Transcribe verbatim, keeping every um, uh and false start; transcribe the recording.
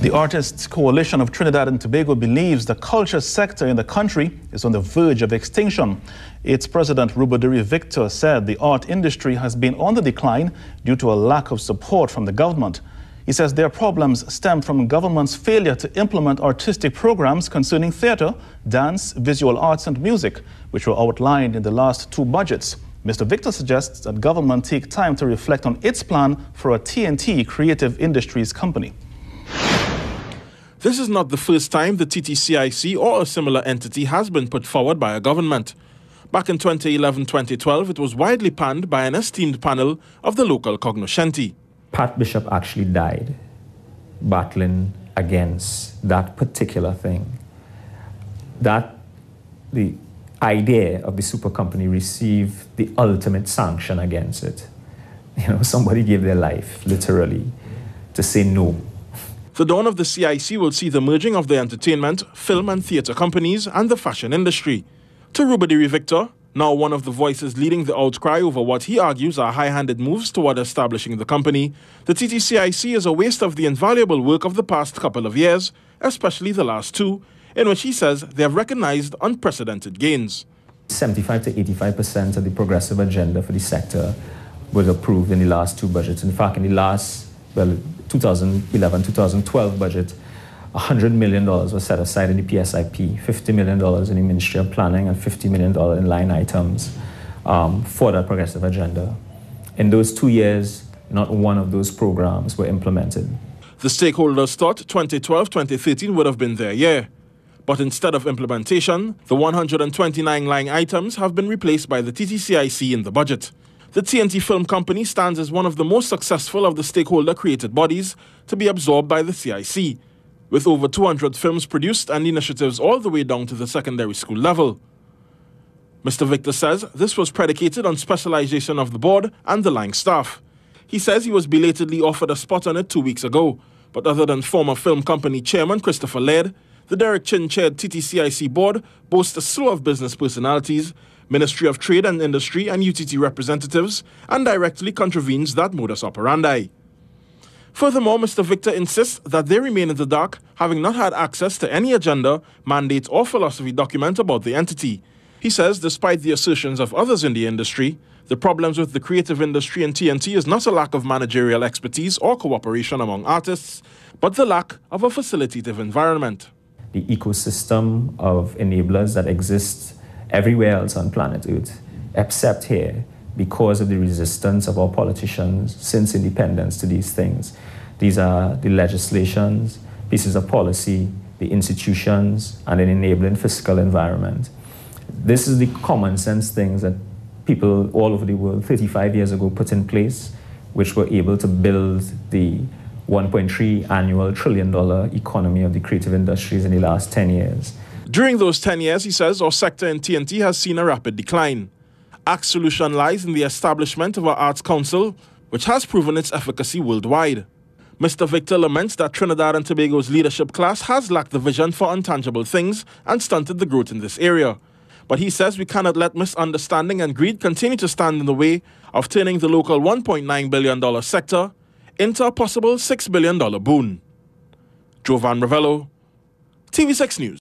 The Artists Coalition of Trinidad and Tobago believes the culture sector in the country is on the verge of extinction. Its president, Rubadiri Victor, said the art industry has been on the decline due to a lack of support from the government. He says their problems stem from government's failure to implement artistic programs concerning theatre, dance, visual arts and music, which were outlined in the last two budgets. Mister Victor suggests that government take time to reflect on its plan for a T and T Creative Industries company. This is not the first time the T T C I C or a similar entity has been put forward by a government. Back in twenty eleven twenty twelve, it was widely panned by an esteemed panel of the local cognoscenti. Pat Bishop actually died battling against that particular thing. That the idea of the super company received the ultimate sanction against it. You know, somebody gave their life, literally, to say no. The dawn of the C I C will see the merging of the entertainment, film and theatre companies and the fashion industry. To Rubadiri Victor, now one of the voices leading the outcry over what he argues are high-handed moves toward establishing the company, the T T C I C is a waste of the invaluable work of the past couple of years, especially the last two, in which he says they have recognized unprecedented gains. seventy-five to eighty-five percent of the progressive agenda for the sector was approved in the last two budgets. In fact, in the last, well, two thousand eleven to two thousand twelve budget, one hundred million dollars was set aside in the P S I P, fifty million dollars in the Ministry of Planning, and fifty million dollars in line items um, for that progressive agenda. In those two years, not one of those programs were implemented. The stakeholders thought twenty twelve to twenty thirteen would have been their year. But instead of implementation, the one hundred twenty-nine line items have been replaced by the T T C I C in the budget. The T and T Film Company stands as one of the most successful of the stakeholder-created bodies to be absorbed by the C I C, with over two hundred films produced and initiatives all the way down to the secondary school level. Mister Victor says this was predicated on specialization of the board and the line staff. He says he was belatedly offered a spot on it two weeks ago, but other than former film company chairman Christopher Laird, the Derek Chin-chaired T T C I C board boasts a slew of business personalities, Ministry of Trade and Industry and U T T representatives, and directly contravenes that modus operandi. Furthermore, Mister Victor insists that they remain in the dark, having not had access to any agenda, mandate or philosophy document about the entity. He says despite the assertions of others in the industry, the problems with the creative industry and T and T is not a lack of managerial expertise or cooperation among artists, but the lack of a facilitative environment. The ecosystem of enablers that exists everywhere else on planet Earth, except here, because of the resistance of our politicians since independence to these things. These are the legislations, pieces of policy, the institutions, and an enabling fiscal environment. This is the common sense things that people all over the world thirty-five years ago put in place, which were able to build the one point three annual trillion dollar economy of the creative industries in the last ten years. During those ten years, he says, our sector in T and T has seen a rapid decline. Our solution lies in the establishment of our Arts Council, which has proven its efficacy worldwide. Mister Victor laments that Trinidad and Tobago's leadership class has lacked the vision for intangible things and stunted the growth in this area. But he says we cannot let misunderstanding and greed continue to stand in the way of turning the local one point nine billion dollars sector into a possible six billion dollars boon. Jovan Ravello, T V six News.